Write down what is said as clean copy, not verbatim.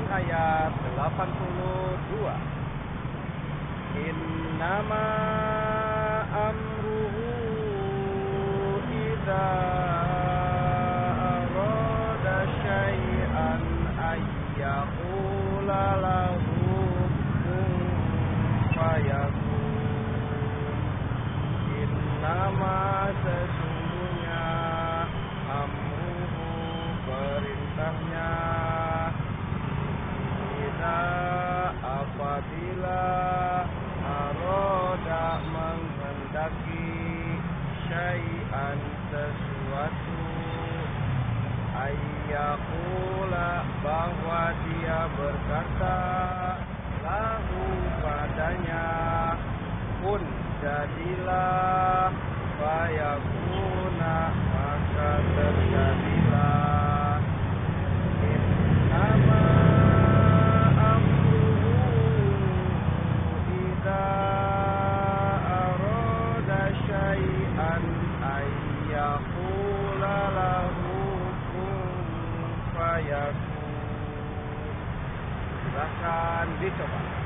ayat 82. Innama amruhu idza arada syai'an ayyaqula lahu kun fayakun. Innama sesungguhnya amruhu perintahnya idza apabila aroda menghendaki syai'an sesuatu ayyaqula bahwa dia berkata lahu padanya kun jadilah fayakuna maka terjadilah. Innama yaqula lahu kun fayakun. Silahkan dicoba.